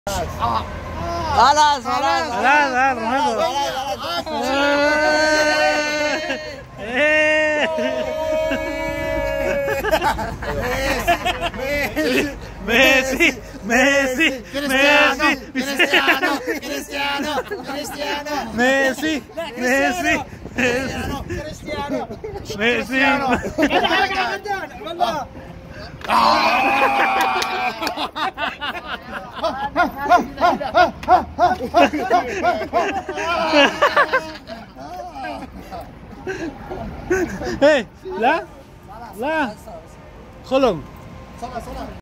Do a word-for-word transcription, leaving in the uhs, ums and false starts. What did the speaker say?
خلاص خلاص لا لا رونالدو. ميسي ميسي كريستيانو كريستيانو كريستيانو كريستيانو ميسي ميسي كريستيانو ميسي. Hei, لا لا خلهم.